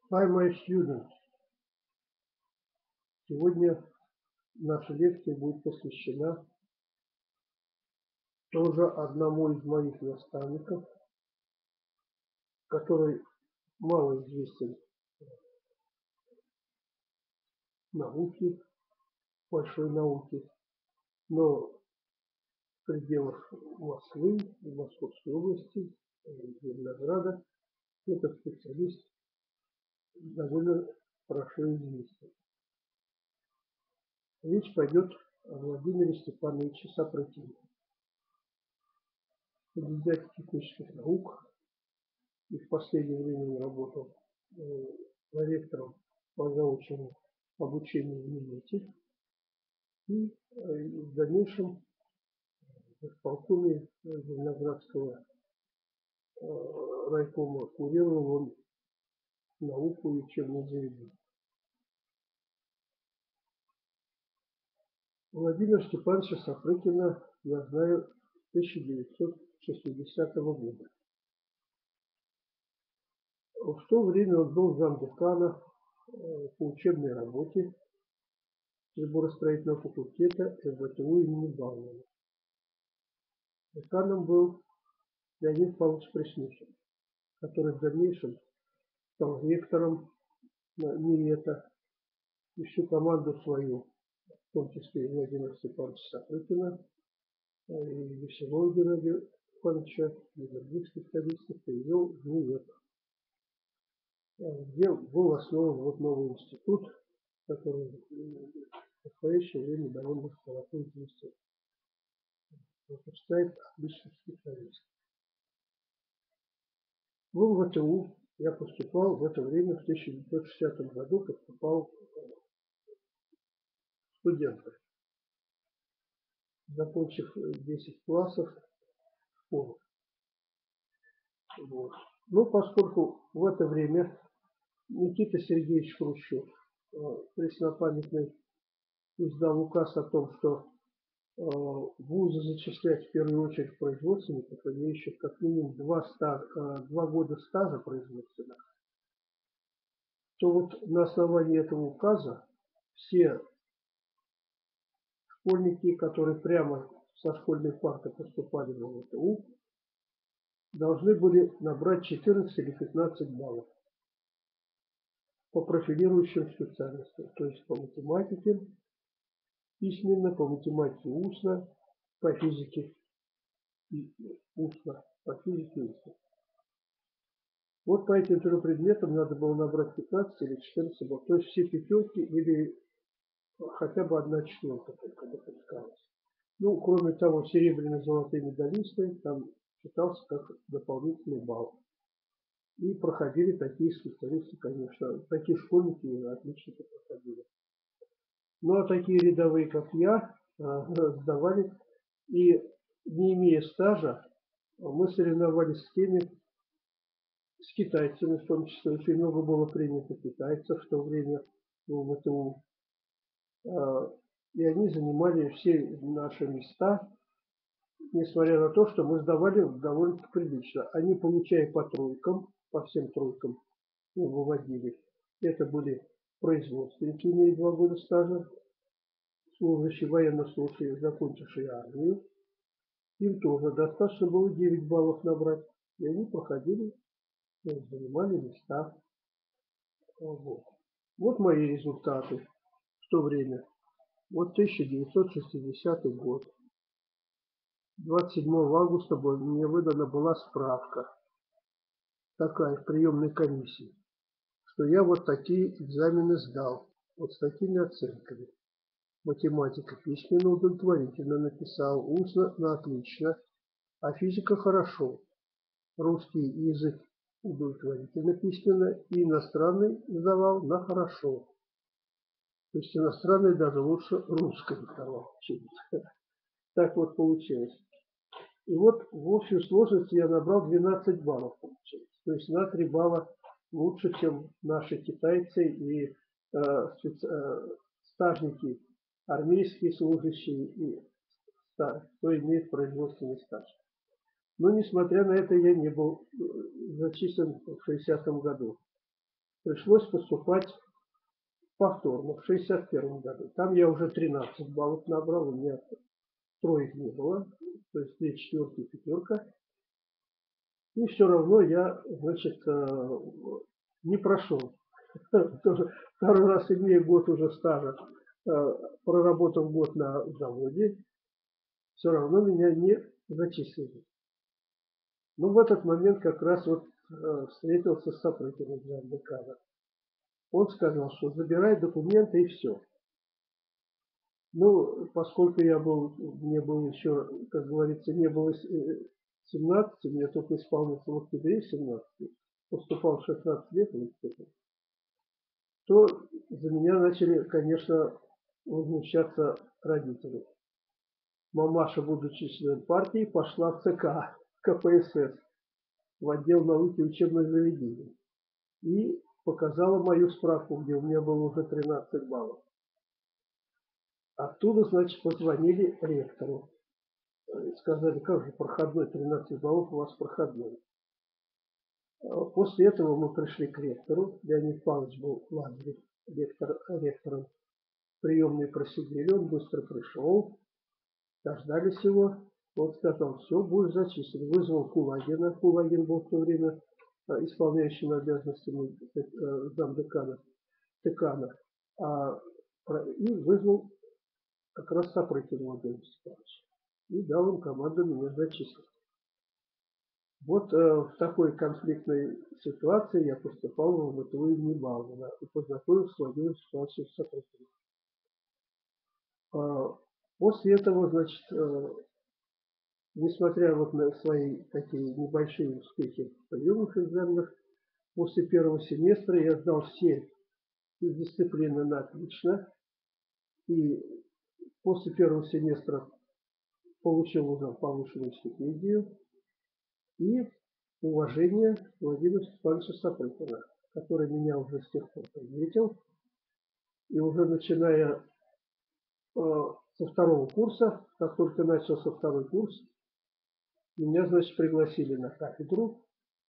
Hi, my students. Сегодня наша лекция будет посвящена тоже одному из моих наставников, который мало известен в науке, большой науке, но в пределах Москвы, в Московской области, Зеленограда, этот специалист довольно хорошо известен. Речь пойдет о Владимире Степановиче Сапрыкине, кандидате технических наук, и в последнее время он работал проректором по заочному обучению в МИЭТе и в дальнейшем в исполкоме Зеленоградского райкома курировал он науку и учебное заведение. Владимира Степановича Сапрыкина я знаю с 1960 года. В то время он был замдекана по учебной работе приборостроительного факультета МВТУ имени Баумана. Деканом был Леонид Павлович Преснухин, который в дальнейшем стал ректором МИЭТа, и всю команду свою, в том числе и Владимира Степановича Сапрыкина, и Веселова Геннадия Ивановича, и других специалистов привел в МИЭТ, где был основан вот новый институт, который в настоящее время довольно широко известен. Выпускает отличных специалистов. В МВТУ я поступал в это время, в 1960 году поступал студентом, закончив 10 классов школы. Вот. Но поскольку в это время Никита Сергеевич Хрущев преснопамятный издал указ о том, что вузы зачислять в первую очередь производственников, имеющих как минимум 2 года стажа производственных, то вот на основании этого указа все школьники, которые прямо со школьной парты поступали в МВТУ, должны были набрать 14 или 15 баллов по профилирующим специальностям, то есть по математике письменно, по математике устно, по физике устно, по физике устно. Вот по этим трем предметам надо было набрать 15 или 14 баллов, то есть все пятерки или хотя бы 1/4 только допускалась. Ну, кроме того, серебряные, золотые медалисты там считался как дополнительный балл. И проходили такие специалисты, конечно, такие школьники отличники проходили. Ну, а такие рядовые, как я, сдавали, и не имея стажа, мы соревновались с теми, с китайцами, в том числе, очень много было принято китайцев в то время в МТУ. И они занимали все наши места, несмотря на то, что мы сдавали довольно прилично. Они, получая по тройкам, по всем тройкам, выводили. Это были производственники, имея 2 года стажа, служащие военнослужащие, закончившие армию. Им тоже достаточно было 9 баллов набрать. И они проходили, занимали места. Вот мои результаты в то время. Вот 1960 год. 27 августа мне выдана была справка такая в приемной комиссии, что я вот такие экзамены сдал, вот с такими оценками. Математика письменно удовлетворительно написал, устно на отлично, а физика хорошо. Русский язык удовлетворительно письменно и иностранный сдавал на хорошо. То есть иностранный даже лучше русского сдавал. Так вот получилось. И вот в общей сложности я набрал 12 баллов получилось. То есть на 3 балла лучше, чем наши китайцы и стажники, армейские служащие, и кто имеет производственный стаж. Но несмотря на это я не был зачислен в 60-м году. пришлось поступать повторно в 1961 году. Там я уже 13 баллов набрал, у меня троек не было, то есть 2 четверки, пятерка. И все равно я, значит, не прошел. Второй раз имея год уже стажа, проработал год на заводе, все равно меня не зачислили. Но в этот момент как раз вот встретился с Сапрыкиным замдекана. Он сказал, что забирай документы и все. Ну, поскольку мне было еще, как говорится, не было 17, мне только исполнился в октябре 17, поступал в 16 лет в институт, то за меня начали, конечно, возмущаться родители. Мамаша, будучи членом партии, пошла в ЦК КПСС, в отдел науки и учебных заведений, и показала мою справку, где у меня было уже 13 баллов. Оттуда, значит, позвонили ректору. Сказали, как же проходной, 13 баллов у вас проходной. После этого мы пришли к ректору. Леонид Павлович был в лагере ректором. Приемные просидели, он быстро пришел. Дождались его. Он сказал, все, будешь зачислен. Вызвал Кулагина. Кулагин был в то время исполняющим обязанностями замдекана, декана. И вызвал как раз Сапрыкина Владимира Степановича. И дал им команду меня зачислить. Вот в такой конфликтной ситуации я поступал в МТУ имени Баумана и познакомился с Владимиром Степановичем Сапрыкиным. После этого, значит, несмотря вот на свои такие небольшие успехи в приемных экзаменах, после первого семестра я сдал все дисциплины на отлично. И после первого семестра получил уже повышенную стипендию и уважение Владимира Степановича Сапрыкина, который меня уже с тех пор приметил. И уже начиная со второго курса, как только начался второй курс, меня, значит, пригласили на кафедру,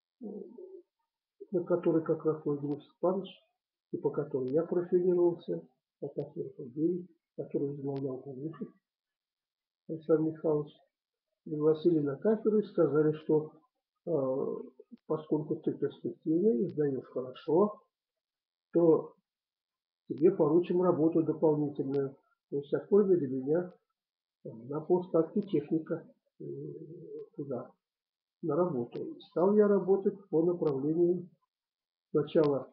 на которой как раз Владимир Степанович, и по которой я профилировался, по кафедре Фадеев, который возглавлял Ганушев Александр Михайлович. Пригласили на кафедру и сказали, что поскольку ты перспективный и сдаешь хорошо, то тебе поручим работу дополнительную. То есть оформили меня на полставки техника туда, на работу. И стал я работать по направлению сначала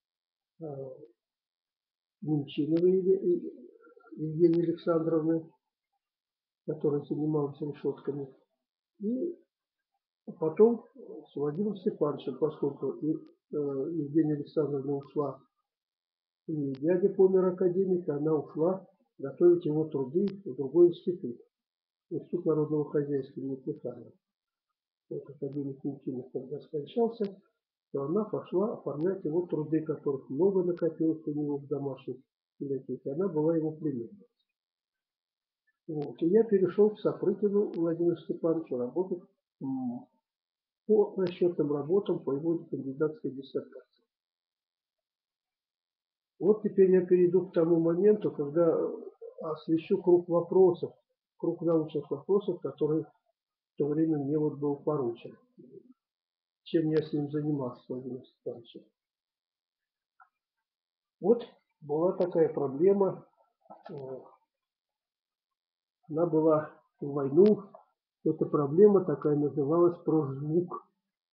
Немчиновой Евгении Александровны, которая занималась решетками, и потом с Владимиром Степановичем, поскольку Евгения Александровна ушла, и дядя помер академик, она ушла готовить его труды в другой институт. Институт народного хозяйства имени Плеханова. Вот академик Немчинов, когда скончался, то она пошла оформлять его труды, которых много накопилось у него в домашних библиотеке. Она была его племянницей. Вот. И я перешел к Сапрыкину Владимиру Степановичу работать по расчетным работам по его кандидатской диссертации. Вот теперь я перейду к тому моменту, когда освещу круг вопросов, круг научных вопросов, которые в то время мне вот был поручен. Чем я с ним занимался, Владимир Степанович. Вот была такая проблема. Она была в войну. Эта проблема такая называлась прозвук.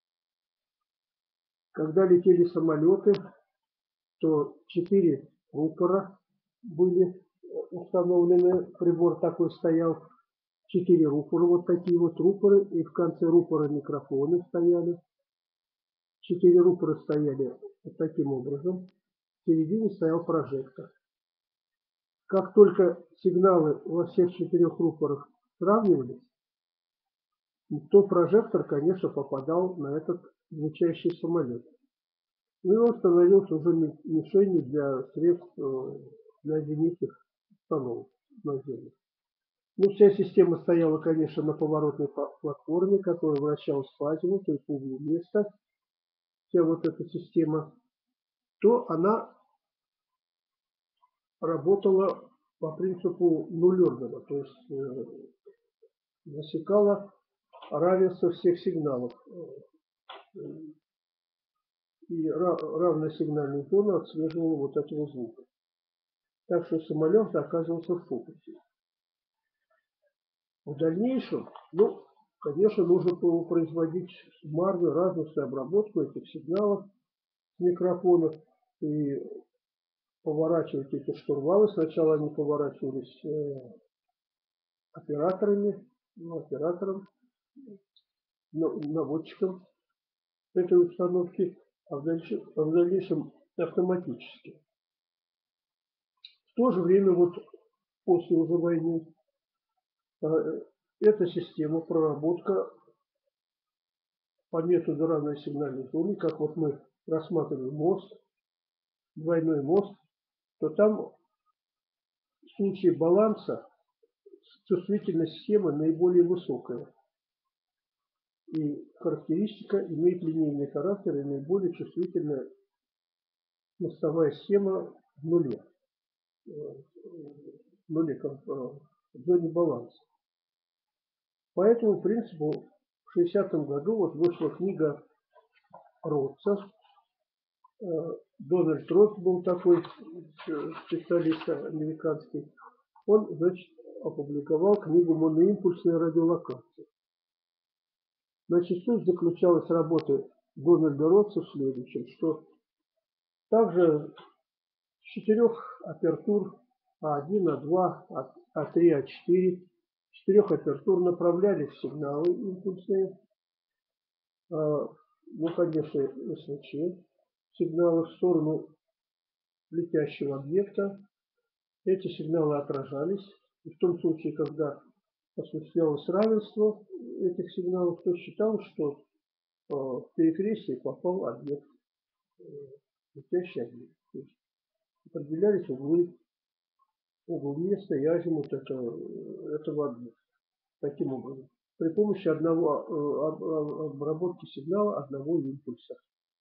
Когда летели самолеты, то 4 рупора были установлены, прибор такой стоял, 4 рупора, вот такие вот рупоры, и в конце рупора микрофоны стояли. 4 рупора стояли вот таким образом, в середине стоял прожектор. Как только сигналы во всех 4 рупорах сравнивались, то прожектор, конечно, попадал на этот звучащий самолет. Ну и он становился уже мишенью для средств, для зенитных установок наземных. Ну, вся система стояла, конечно, на поворотной платформе, которая вращалась по азимуту и по углу места. Вся вот эта система. то она работала по принципу Нулермана, то есть засекала равенство всех сигналов. И равносигнальную зону отслеживала вот этого звука. Так что самолет оказывался в фокусе. В дальнейшем, ну, конечно, нужно было производить суммарную радиусную обработку этих сигналов с микрофонов и поворачивать эти штурвалы. Сначала они поворачивались оператором, наводчиком этой установки, а в дальнейшем автоматически. В то же время, вот после уже войны, эта система проработка по методу равной сигнальной зоны, как вот мы рассматриваем мост, двойной мост, то там в случае баланса чувствительность схемы наиболее высокая. И характеристика имеет линейный характер, и наиболее чувствительная мостовая схема в нуле, в зоне баланса. По этому принципу в 60-м году вот вышла книга Ротца. Дональд Ротц был такой специалист американский. Он, значит, опубликовал книгу «Моноимпульсная радиолокация». Значит, суть заключалась работы Дональда Ротца в следующем, что также с 4 апертур А1, А2, А3, А4, 4 апертур направлялись сигналы импульсные, ну, конечно, СВЧ, сигналы в сторону летящего объекта. Эти сигналы отражались, и в том случае, когда осуществлялось равенство этих сигналов, то считалось, что в перекрестие попал объект, летящий объект. То есть определялись углы, угол места и азимут этого объекта. Таким образом, при помощи обработки сигнала одного импульса.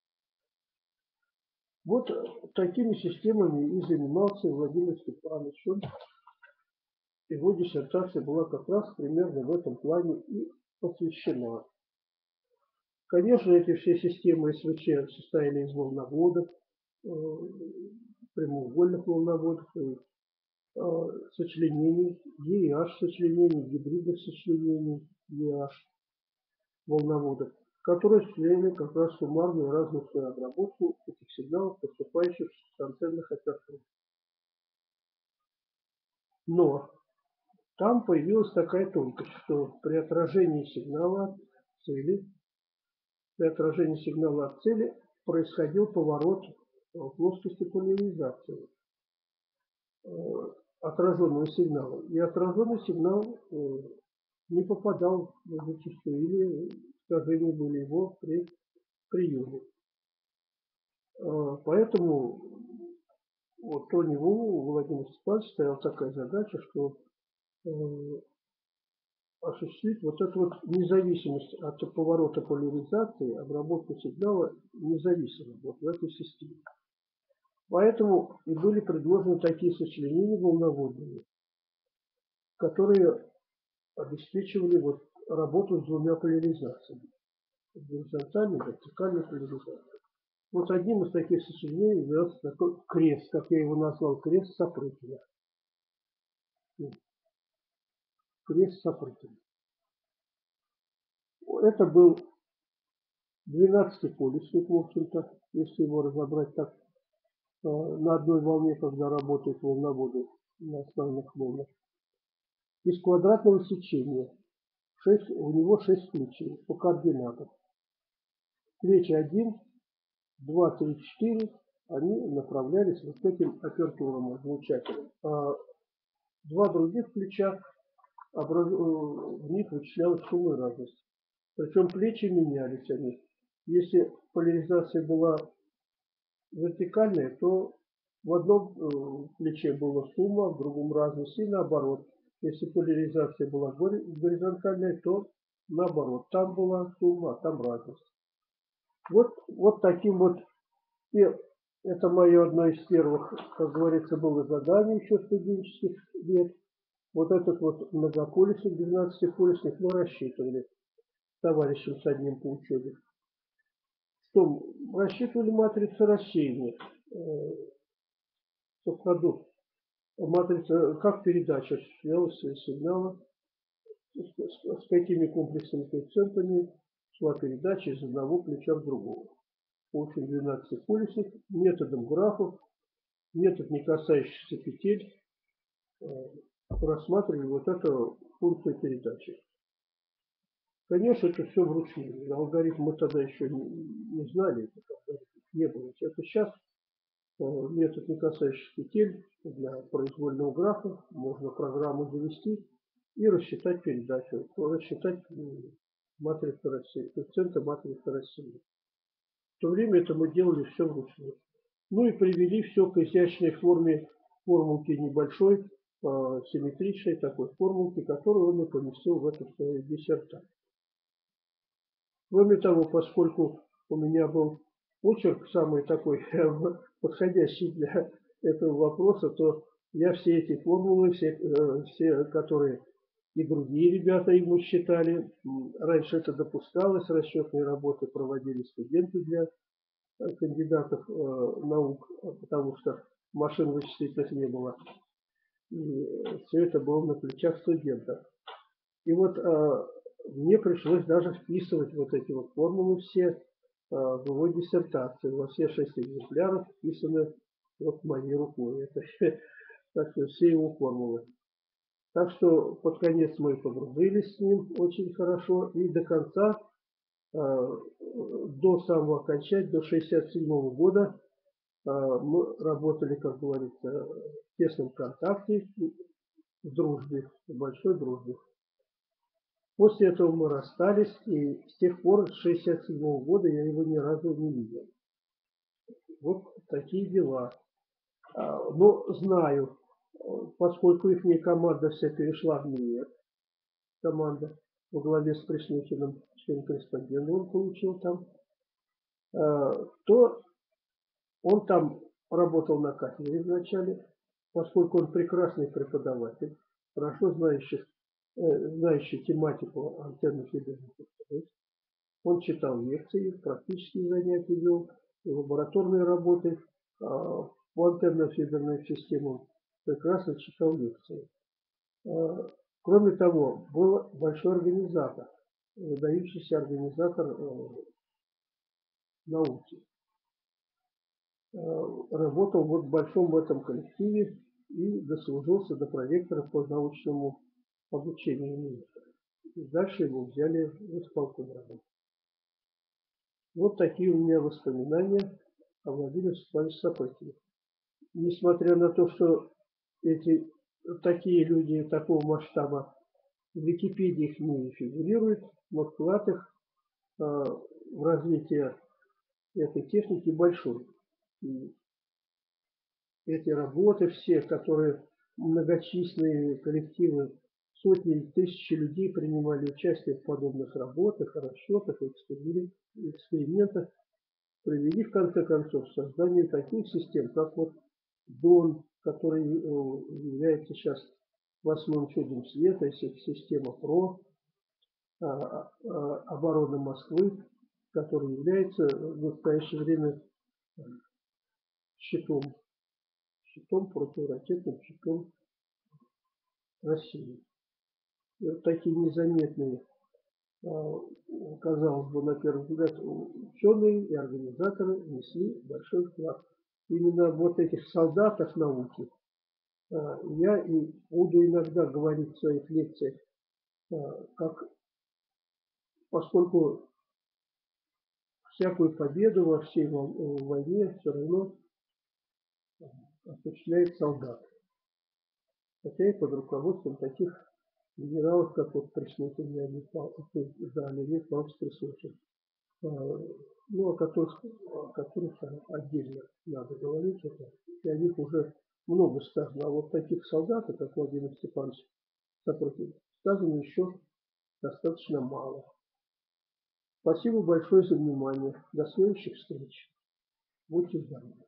Вот такими системами и занимался Владимир Степанович. Его диссертация была как раз примерно в этом плане и посвящена. Конечно, эти все системы СВЧ состояли из волноводов, прямоугольных волноводов, сочленений, EH сочленений, гибридных сочленений, EH волноводов, которые осуществляли как раз суммарную разностную обработку этих сигналов, поступающих с антенных апертур. Но там появилась такая тонкость, что при отражении сигнала от цели происходил поворот плоскости поляризации отраженного сигнала. И отраженный сигнал не попадал зачастую, или искажения были его при приеме. Поэтому вот у него, у Владимира Степановича, стояла такая задача, что осуществить вот эту вот независимость от поворота поляризации, обработку сигнала независимо вот в этой системе. Поэтому и были предложены такие сочленения волноводные, которые обеспечивали вот работу с двумя поляризациями. Горизонтальной и вертикальной поляризацией. Вот одним из таких сочленений является такой крест, как я его назвал, крест Сапрыкина. Крест Сапрыкина. Это был 12-полюсник, в общем-то, если его разобрать так, на одной волне, когда работают волноводы на основных волнах. Из квадратного сечения. У него 6 ключей по координатам. Свечи 1, 2, 3, 4, они направлялись вот этим апертурам излучателям. А два других ключа, в них вычислялась шум и разность. Причем плечи менялись они. Если поляризация была вертикальная, то в одном плече было сумма, в другом разность, и наоборот. Если поляризация была горизонтальная, то наоборот. Там была сумма, а там разность. Вот таким вот. И Это мое одно из первых, как говорится, было задание еще студенческих лет. Вот этот вот многополюсник, 12-полюсник мы рассчитывали с товарищем с одним по учебе. Что, рассчитывали матрицу рассеяния. В ходу матрица, как передача осуществлялась сигнала, с какими комплексными коэффициентами шла передача из одного плеча в другого. В общем, 12-полюсник методом графов, метод не касающийся петель, рассматривали вот эту функцию передачи. Конечно, это все вручную. Алгоритм мы тогда еще не знали, не было. Это сейчас метод не касающийся петель для произвольного графа. Можно программу завести и рассчитать передачу, рассчитать матрицу рассеяния, коэффициенты матрицы рассеяния. В то время это мы делали все вручную. Ну и привели все к изящной форме формулки небольшой, симметричной такой формулки, которую он и поместил в эту свою диссертацию. Кроме того, поскольку у меня был почерк самый такой подходящий для этого вопроса, то я все эти формулы, все, которые и другие ребята ему считали, раньше это допускалось, расчетные работы проводили студенты для кандидатов наук, потому что машин вычислительных не было. И все это было на плечах студентов. И вот мне пришлось даже вписывать вот эти вот формулы все в его диссертацию. Во все 6 экземпляров вписаны вот моей рукой. Это так что все его формулы. Так что под конец мы погрузились с ним очень хорошо. И до конца, до самого окончания, до 1967 года мы работали, как говорится, в тесном контакте, в дружбе, в большой дружбе. После этого мы расстались, и с тех пор, с 1967 года, я его ни разу не видел. Вот такие дела. Но знаю, поскольку их команда вся перешла в НИЭК, команда во главе с Преснухиным, член-корреспондент он получил там, то он там работал на кафедре вначале, поскольку он прекрасный преподаватель, хорошо знающий тематику антенно-фидерных устройств. Он читал лекции, практические занятия вел, лабораторные работы по антенно-фидерным системам, прекрасно читал лекции. Кроме того, был большой организатор, выдающийся организатор науки. Работал вот в большом этом коллективе и дослужился до проректора по научному обучению министра. И дальше его взяли в исполком работать. Вот такие у меня воспоминания о Владимире Степановиче Сапрыкине. Несмотря на то, что такие люди такого масштаба в Википедии их не фигурируют, но вклад их в развитие этой техники большой. И эти работы все, которые многочисленные коллективы, сотни и тысячи людей принимали участие в подобных работах, расчетах, экспериментах, привели в конце концов к созданию таких систем, как вот ДОН, который является сейчас 8-м чудом света, система ПРО, обороны Москвы, который является в настоящее время щитом, противоракетным щитом России. И вот такие незаметные, казалось бы, на первый взгляд, ученые и организаторы внесли большой вклад. Именно вот этих солдатов науки я и буду иногда говорить в своих лекциях, поскольку всякую победу во всей войне все равно осуществляет солдат. Хотя и под руководством таких генералов, как вот Преснухин Леонид Павлович Преснухин, ну, о которых отдельно надо говорить, и о них уже много сказано, а вот таких солдат, как Владимир Степанович Сапрыкин, сказано еще достаточно мало. Спасибо большое за внимание. До следующих встреч. Будьте здоровы.